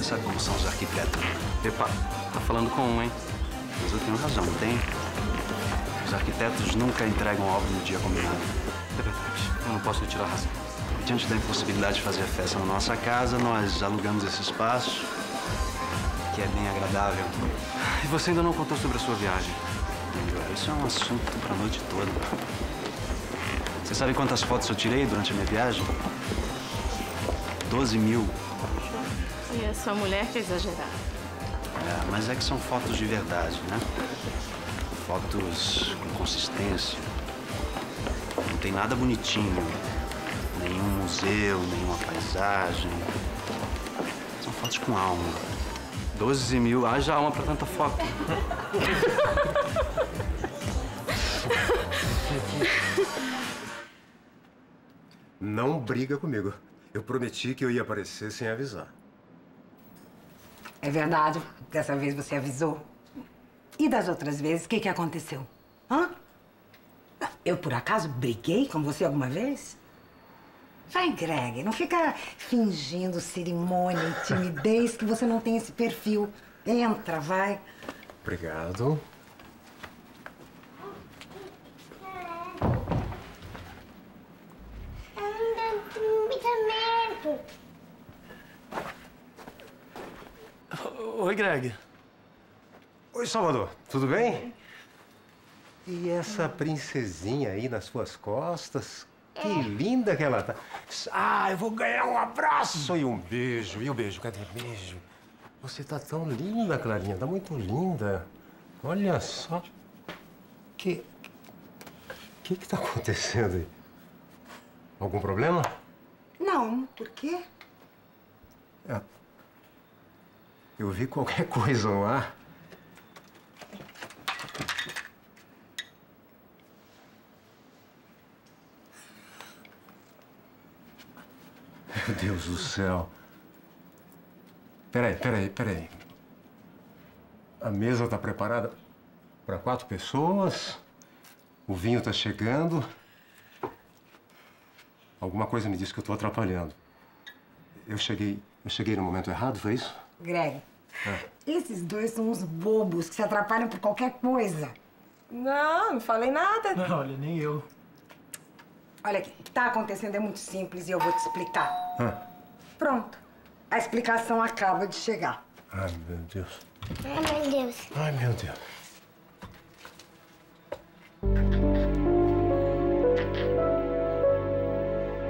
sabe como são os arquitetos. Epa, tá falando com um, hein? Mas eu tenho razão, não tem? Os arquitetos nunca entregam a obra no dia combinado. É verdade, eu não posso lhe tirar a razão. Diante da impossibilidade de fazer a festa na nossa casa, nós alugamos esse espaço, que é bem agradável. E você ainda não contou sobre a sua viagem? Isso é um assunto pra noite toda. Você sabe quantas fotos eu tirei durante a minha viagem? 12 mil. E a sua mulher quer exagerar. É, mas é que são fotos de verdade, né? Fotos com consistência. Não tem nada bonitinho. Nenhum museu, nenhuma paisagem. São fotos com alma. 12 mil, haja alma pra tanta foto. Não briga comigo. Eu prometi que eu ia aparecer sem avisar. É verdade. Dessa vez você avisou. E das outras vezes, o que aconteceu? Hã? Eu, por acaso, briguei com você alguma vez? Vai, Greg, não fica fingindo cerimônia e timidez que você não tem esse perfil. Entra, vai. Obrigado. Oi, Greg. Oi, Salvador. Tudo bem? E essa princesinha aí nas suas costas? Que linda que ela tá. Ah, eu vou ganhar um abraço e um beijo. E o beijo? Cadê o beijo? Você tá tão linda, Clarinha. Tá muito linda. Olha só. Que tá acontecendo aí? Algum problema? Não, por quê? Eu vi qualquer coisa lá. Meu Deus do céu. Peraí. A mesa tá preparada para 4 pessoas. O vinho tá chegando. Alguma coisa me disse que eu tô atrapalhando. Eu cheguei no momento errado, foi isso? Greg, esses dois são uns bobos que se atrapalham por qualquer coisa. Não falei nada. Não, olha, nem eu. Olha aqui, o que tá acontecendo é muito simples e eu vou te explicar. Pronto. A explicação acaba de chegar. Ai, meu Deus. Ai, meu Deus. Ai, meu Deus.